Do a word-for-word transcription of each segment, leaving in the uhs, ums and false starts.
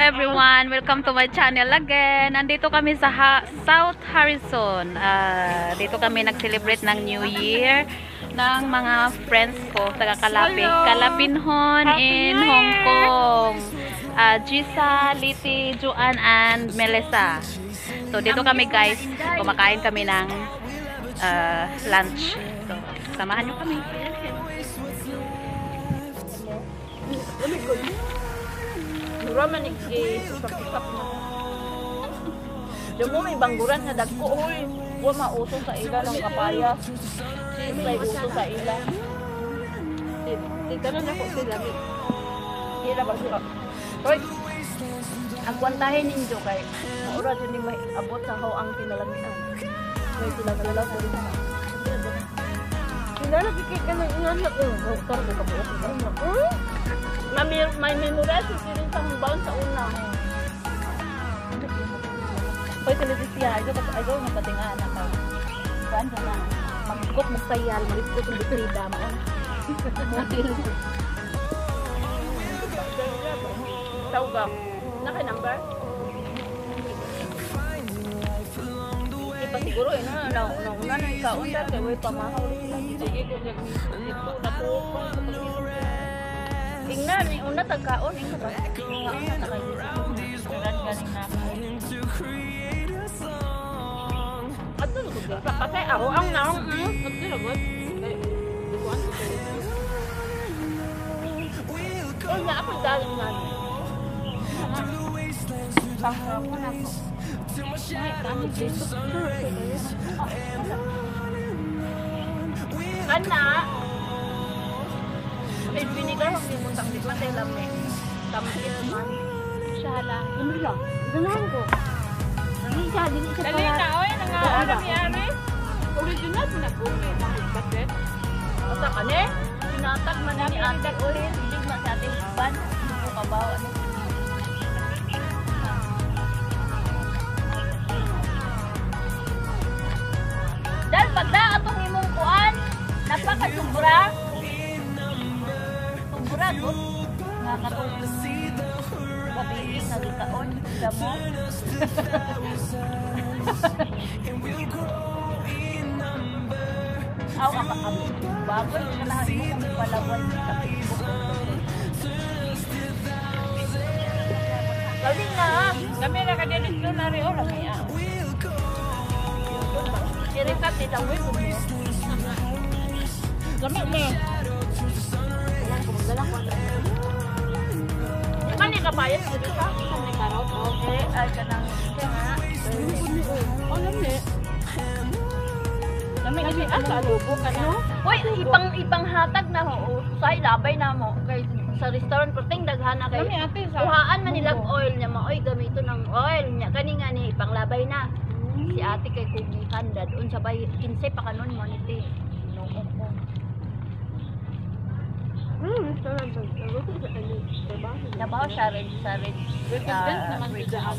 everyone! Welcome to my channel again. Nandito kami sa ha South Harrison. Uh, dito kami nag-celebrate ng New Year ng mga friends ko, taga Kalapi. Kalapinhon in Hong Kong. Uh, Gisa, Liti, Juan, and Melissa. So dito kami guys, kumakain kami ng uh, lunch. So samahan nyo kami. Mura man i-usap-usap mo. Diyan mo may bangguran na dagko. Uy, huwag mauso sa ila ng kapaya. May uso sa ila. Tita na ako sila. Hira ba sila? Hoy, agwantahin ninyo kay maura dyan yung may abot sa hawang kinalamian. May sila nalalaw ko rin na. Sila nakikik ka ng inanak. Doktor ko kabuot. May, may memorize si rin sa humbaon sa una. Hoy, televisiya. Ito ito nagpatingaan na ka. Saan ka na? Magkot mo sayal. Magkot mo bitrida mo. Model. Tawag ka. Naka-number? Ipa siguro eh. Nauna na ikaon dahil kaya may pamahaw sila. Sige ko dyan. Dito na po. Tingnan, una tagkaon, ito ba? Una tagkaon. Galing na ako. At doon ko ba? Kasi ako ang naong, nagdilagod. O nga ako daling nga. Bangka ko na ako. Ay, kami dito. Kana! May binigar ang limutak di pa tayo lang eh. Tampil man. Siya lang. Ano lang? Ganahan ko. Hindi siya, hindi siya pala. Dali na, oy. Nangaara miyari. Original, pinag-umi. Bakit? Basta ka ne? Pinatag man ni ate ulit. Hindi na sa ating iban. Hindi ko kabawa. Dahil pagda atong imong kuan, napakasumbra. Buragot nga katulog kabilis na gikaon damo aw ang kami bagoy na lahat mo kung palawan sa Facebook galing na kami na kadilis doon na rin o lami ah sirikat nitang win kami ne Kan yung kapayat ko dito? Kan yung karot? Okay, ay ka nang siya nga. Oh, lami. Lami, lami. Ah, kalubo ka na. Uy, ibang ibang hatag na ho. Sa ilabay na mo. Kay sa restaurant ko, ting daghan na kay. Kuhaan man nilang oil niya. Oy, gamito ng oil niya. Kani nga ni, ipanglabay na. Si ate kay kugihan. Doon sabay, kinse pa kanon mo niti. Noong ko. Hmm, restaurant ko. Nabaw siya rin sa rin. Resident naman sa dahan.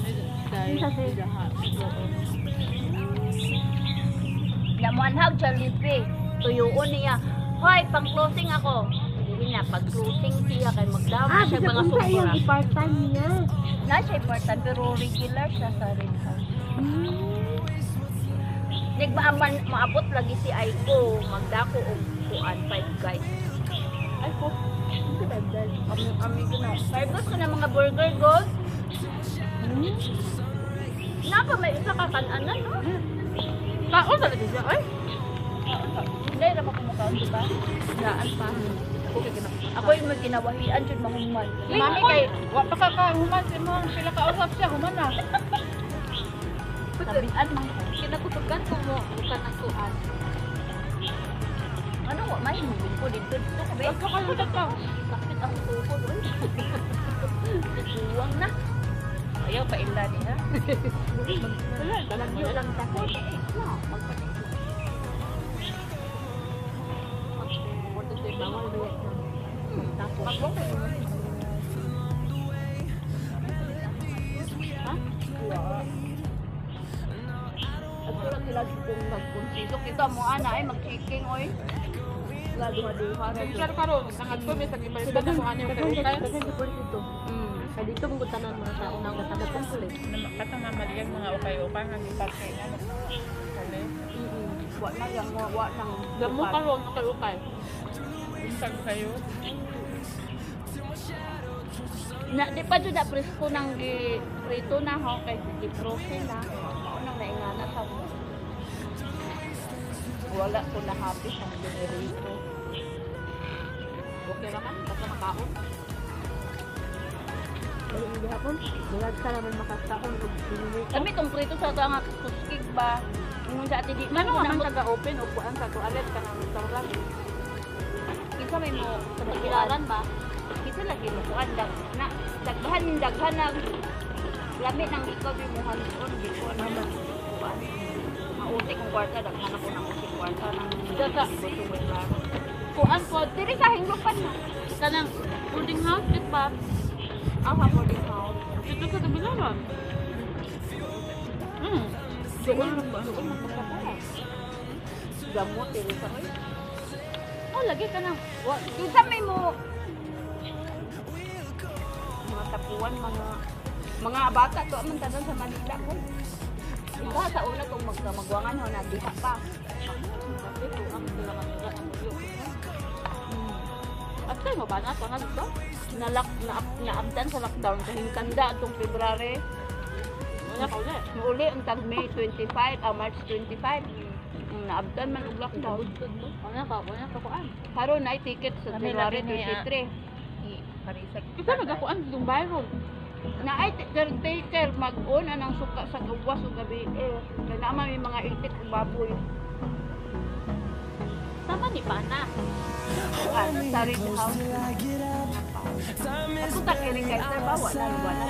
Namuanhag siya libre. Tuyuon niya. Hoy, pang-closing ako. Hindi niya, pag-closing siya kay magdama siya mga sobra. Ah, bisa yung i-part-time niya. Na siya i-part-time, pero regular siya sa rin. Nagmaaman, maabot lagi si Aiko. Magdako o kuan, five guys. Ay po. Kami kami ko na. Pagkos ko na mga burger gold. Hmm? Naka may isa ka kanan, no? Kaon talaga siya, ay? Hindi, naman kumakaon, diba? Saan pa. Ako yung magkinawahian, yun mahuman. Mami kay, wak pa ka kahuman, sila kausap siya, human na. Sabihan, kinakutugan ko mo, bukan ang tuan. Ano mo, may mungkin ko dito dito ko ba? Pagkakalulat ka. Sakit ang tuhod, uy. Buwang na. Ayaw pa ila niya. Wala, balagyo lang tako. Magpatid. Magpatid bawal duwet. Tapos. Pagbuong kayo. Ha? At sulat sila kung magpunsidok. Ito mo ana ay mag-chiking, oy. Lado nga duha. Sir karo, nangad ko may sa gibalitan na mo ano kay ukay. Hmm. Ay dito mong tanan mga tao nang matagatan ulit. Katang mamaliyan mga ukay-ukay nga di parte nga. Kali. Wa na yang wa nang Damo karon ukay-ukay. Bisag kayo. Na di pa jud na presko nang gi prito na ho kay di frozen na. Mao nang naingana sa wala ko na happy ang dinirito. Okay naman, basta makaon. Pero hindi hapon, bulag ka naman makakaon. Kami itong prito sa ito ang kuskig ba? Yung sa ati di, Ano man taga-open o kuan sa toilet ka ng restaurant. Isa may mo sa bagilaran ba? Kita lagi mo kuan dag na daghan yung daghan na lami nang ikaw di mo hanon di ko naman kuan. Mauti kong kwarta daghan ako nang usik kwarta nang Data. kuan ko diri sa hinglupan na. Kanang boarding house dit ba? Ang boarding house. Dito sa Tabilaran. Hmm. Doon doon magpapala. Gamot diri sa oy. Oh lagi ka na. Wa kita may mo mga tapuan mga mga bata to man tanan sa Manila ko. Ika sa una kung magkamagwangan ho na diha pa. Kasi kung ang sila kanila ang ulo. At tayo mo ba na ito? Ano ito? Nalak na naabdan sa lockdown kahing kanda atong February. Wala ka ulit. Uli ang tag May twenty-five, ah, March twenty-five. Mm, naabdan man og lockdown. Wala ka, wala ka kuan. Karon na ticket sa Kami February lagi niya. twenty-three. Parisag. Isa nagakuan yung viral. Na ay taker mag-on anang suka sa gawas o gabi eh. Kaya naman may mga itik o baboy. Tama ni Pana. Ano sa red house. Ako ta kiri kay sir ba wala wala.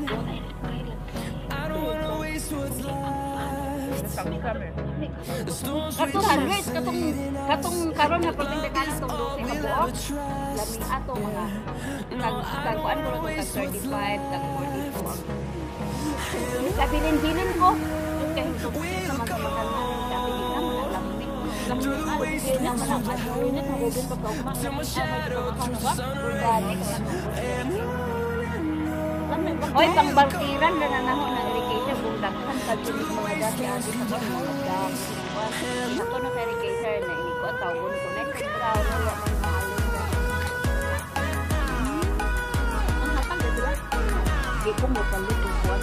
Kami kami. Katong hundreds katong katong karon na pagtindakan atong dose ka buok. Laming ato mga tag tag kuan ko tag thirty-five tag forty-two. Kabilin-bilin ko kay tubig sa mga pagkanan sabi di na mga lamig. Lamig ay di na mga Init na ubin pa kaugma. organic. Oy, pang bartiran na nanahon ng irrigation kung daghan sa tulig mga dati ati sa mga mga Ito na sa irrigation na ini ko tawon ko next brown na man mahalin na. Ang hatag dito ba? Di ko mo palit ko